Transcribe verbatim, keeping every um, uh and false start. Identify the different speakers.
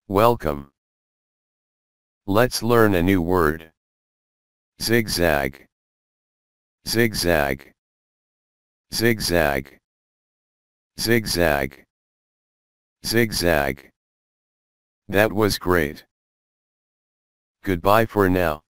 Speaker 1: Welcome. Let's learn a new word. Zigzag. Zigzag. Zigzag. Zigzag. Zigzag. That was great. Goodbye for now.